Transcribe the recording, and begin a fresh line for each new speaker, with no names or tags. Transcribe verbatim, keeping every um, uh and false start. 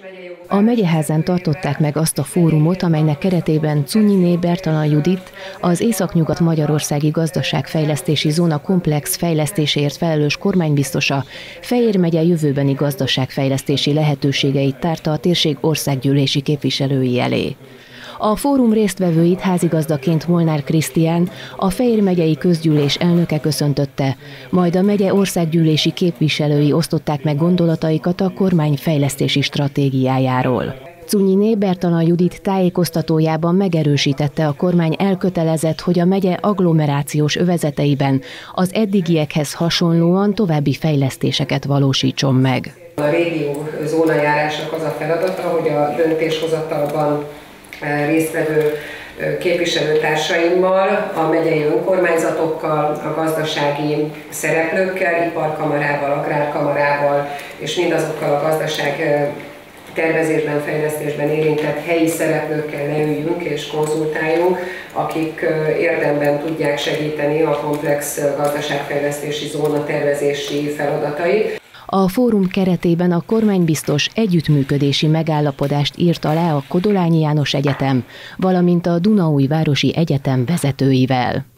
A megyeházán tartották meg azt a fórumot, amelynek keretében Czunyiné Bertalan Judit, az Északnyugat-magyarországi gazdaságfejlesztési zóna komplex fejlesztéséért felelős kormánybiztosa Fejér megye jövőbeni gazdaságfejlesztési lehetőségeit tárta a térség országgyűlési képviselői elé. A fórum résztvevőit házigazdaként Molnár Krisztián, a Fejér megyei közgyűlés elnöke köszöntötte, majd a megye országgyűlési képviselői osztották meg gondolataikat a kormány fejlesztési stratégiájáról. Czunyiné Bertalan Judit tájékoztatójában megerősítette, a kormány elkötelezett, hogy a megye agglomerációs övezeteiben az eddigiekhez hasonlóan további fejlesztéseket valósítson meg.
A régió zónajárásnak az a feladata, hogy a döntéshozatalban résztvevő képviselőtársaimmal, a megyei önkormányzatokkal, a gazdasági szereplőkkel, iparkamarával, agrárkamarával és mindazokkal a gazdaság tervezésben, fejlesztésben érintett helyi szereplőkkel leüljünk és konzultáljunk, akik érdemben tudják segíteni a komplex gazdaságfejlesztési zóna tervezési feladatait.
A fórum keretében a kormánybiztos együttműködési megállapodást írt alá a Kodolányi János Egyetem, valamint a Dunaújvárosi Egyetem vezetőivel.